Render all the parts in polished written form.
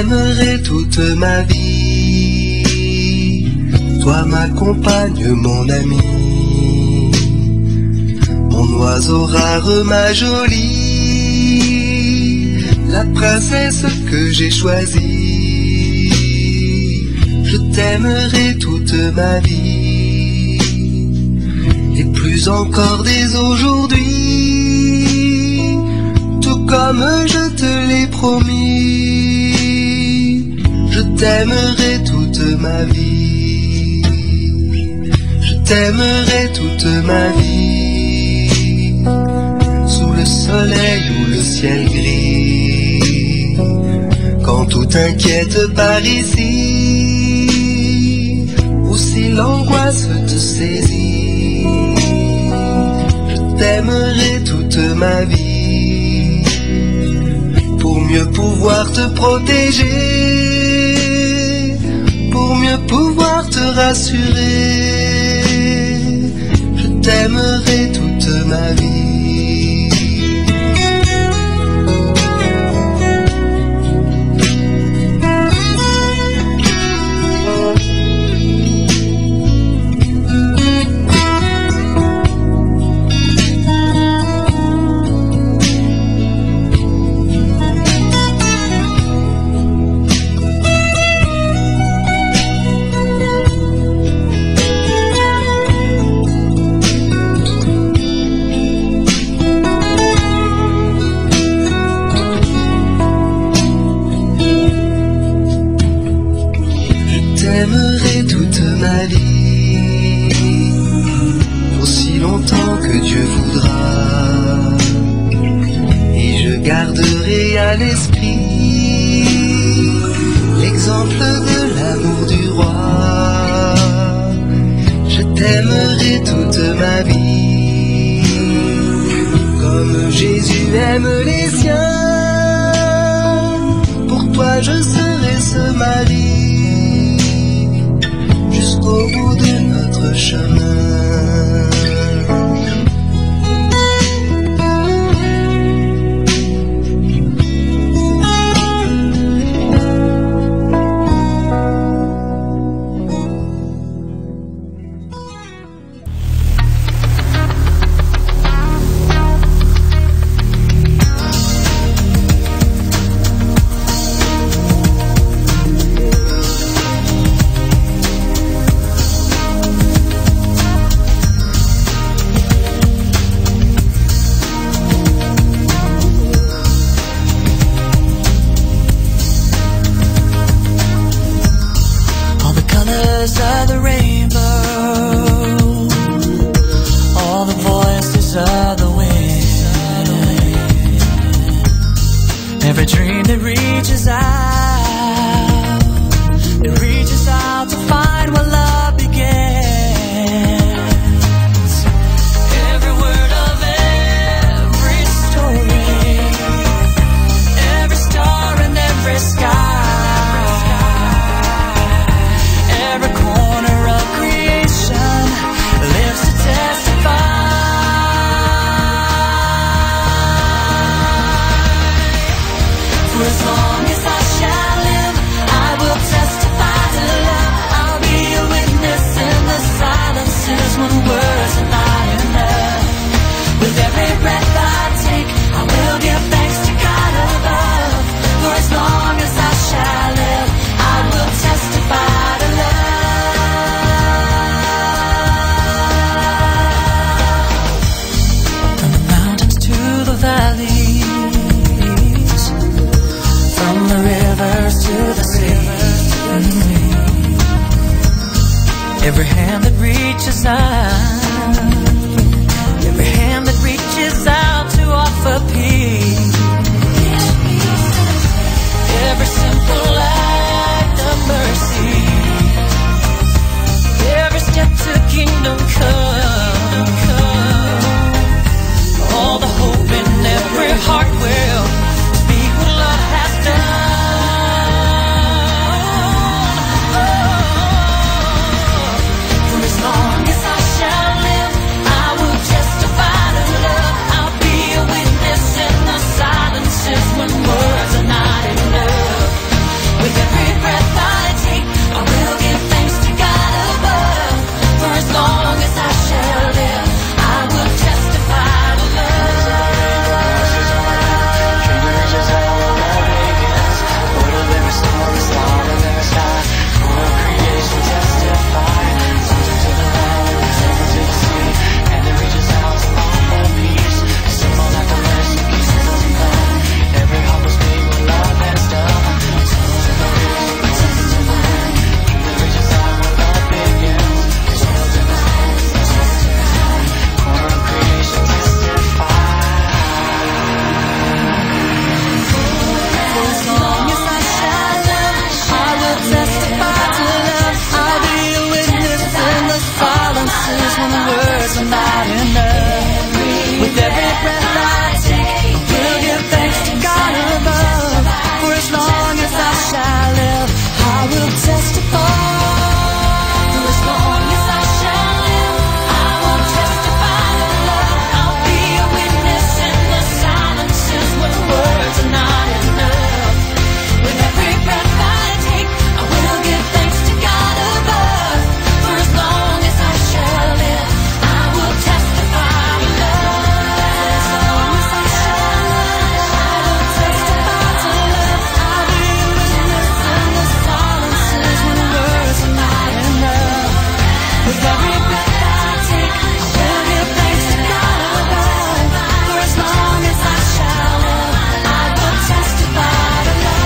t'aimerai toute ma vie. Toi ma compagne, mon ami, mon oiseau rare, ma jolie, la princesse que j'ai choisie. Je t'aimerai toute ma vie, et plus encore dès aujourd'hui, tout comme je te l'ai promis. Je t'aimerai toute ma vie, je t'aimerai toute ma vie, sous le soleil ou le ciel gris, quand tout inquiète par ici, ou si l'angoisse te saisit. Je t'aimerai toute ma vie, pour mieux pouvoir te protéger, pour mieux pouvoir te rassurer. Je t'aimerai toute ma vie. J'aimerai toute ma vie, aussi longtemps que Dieu voudra, et je garderai à l'esprit l'exemple de l'amour du roi. Je t'aimerai toute ma vie, comme Jésus aime les siens. Pour toi je serai ce mari, jusqu'au bout de notre chemin. Of the rainbow, all the voices of the wind, every dream that reaches out, it reaches out to find where love begins. Every word of every story, every star and every sky, as long as I shall live, I will testify to love. I'll be a witness in the silences when words are not enough. With every breath I take, I will give thanks to God above. For as long as I shall live, I will testify to love. From the mountains to the valleys, from the rivers to the sea, every hand that reaches out, every hand that reaches out to offer peace, every simple act of mercy, every step to kingdom come, all the hope in every heart will speak what love has done. For as long as I shall silences when words are not enough. With every breath I take, I will give thanks to God above. For as long as I shall live, I will testify. For as long as I shall live, I will testify of love. I'll be a witness in the silences when words are not enough. With every breath I take, I will give thanks to God above. For as long as I shall live, I will testify of love. As long as I shall live, I will testify to love. I'll be a witness in the silences when words are not enough. With every breath I take, I will give thanks to God above. For as long as I shall live, I will testify to love.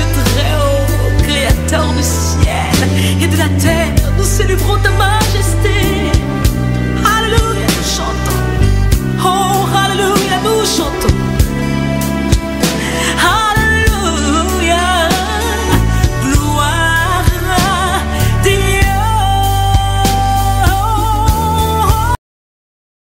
Créateur du ciel et de la terre, nous célébrons ta majesté.